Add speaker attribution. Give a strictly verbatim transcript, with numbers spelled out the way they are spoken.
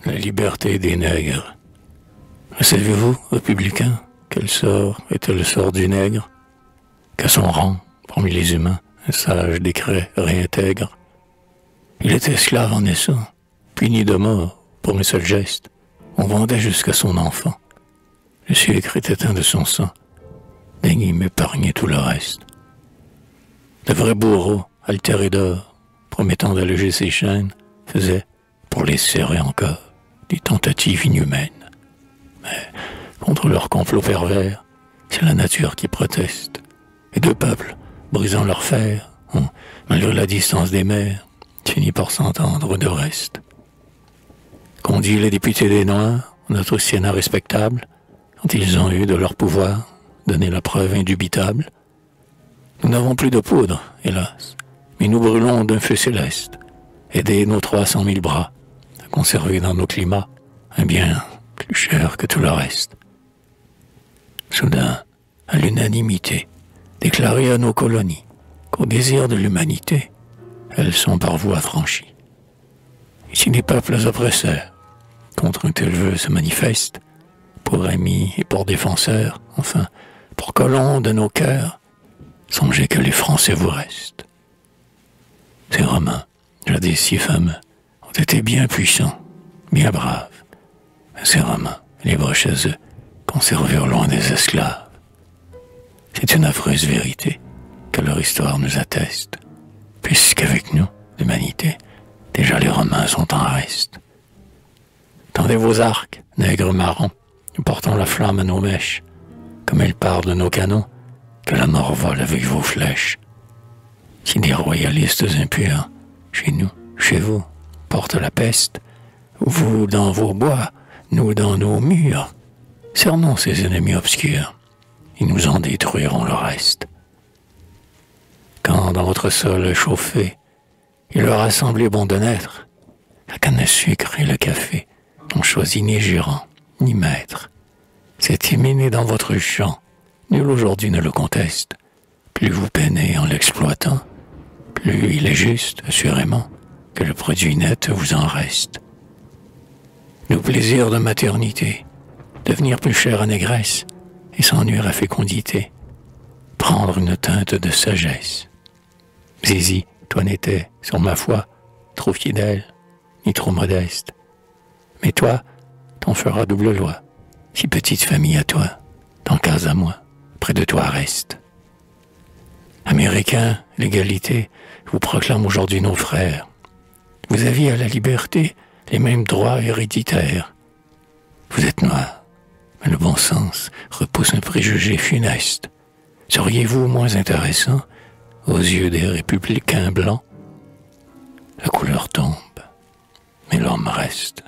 Speaker 1: la liberté des nègres. Savez-vous, républicains, quel sort était le sort du nègre? Qu'à son rang, parmi les humains, un sage décret réintègre. Il était esclave en naissant, puni de mort pour un seul geste. On vendait jusqu'à son enfant. Le sucre était un de son sang. Daignez m'épargner tout le reste. De vrais bourreaux, altérés d'or, promettant d'alléger ses chaînes, faisaient, pour les serrer encore, des tentatives inhumaines. Mais, contre leur complot pervers, c'est la nature qui proteste. Et deux peuples, brisant leur fer, ont, malgré la distance des mers, fini par s'entendre de reste. Qu'ont dit les députés des Noirs, notre Sénat respectable, quand ils ont eu de leur pouvoir donné la preuve indubitable? Nous n'avons plus de poudre, hélas, mais nous brûlons d'un feu céleste, aider nos trois cent mille bras à conserver dans nos climats un bien plus cher que tout le reste. Soudain, à l'unanimité, déclarer à nos colonies qu'au désir de l'humanité, elles sont par vous affranchies. Et si les peuples oppresseurs, contre un tel vœu se manifestent, pour amis et pour défenseurs, enfin, pour colons de nos cœurs, songez que les Français vous restent. Ces Romains, jadis si fameux, ont été bien puissants, bien braves. Mais ces Romains, libres chez eux, conservèrent loin des esclaves. C'est une affreuse vérité que leur histoire nous atteste, puisqu'avec nous, l'humanité, déjà les Romains sont en reste. Tendez vos arcs, nègres marrons, nous portons la flamme à nos mèches, comme elle part de nos canons, que la mort vole avec vos flèches. Si des royalistes impurs, chez nous, chez vous, portent la peste, vous dans vos bois, nous dans nos murs, cernons ces ennemis obscurs, ils nous en détruiront le reste. Quand dans votre sol chauffé, il leur a semblé bon de naître, la canne à sucre et le café n'ont choisi ni gérant, ni maître. C'est imminé dans votre champ, nul aujourd'hui ne le conteste. Plus vous peinez en l'exploitant, plus il est juste, assurément, que le produit net vous en reste. Nos plaisirs de maternité, devenir plus cher à négresse, et s'ennuyer à fécondité, prendre une teinte de sagesse. Zizi, toi n'étais, sur ma foi, trop fidèle, ni trop modeste. Mais toi, t'en feras double loi, si petite famille à toi, tant cas à moi, près de toi reste. Américains, l'égalité, vous proclame aujourd'hui nos frères. Vous aviez à la liberté les mêmes droits héréditaires. Vous êtes noirs, mais le bon sens repousse un préjugé funeste. Seriez-vous moins intéressant aux yeux des républicains blancs? La couleur tombe, mais l'homme reste.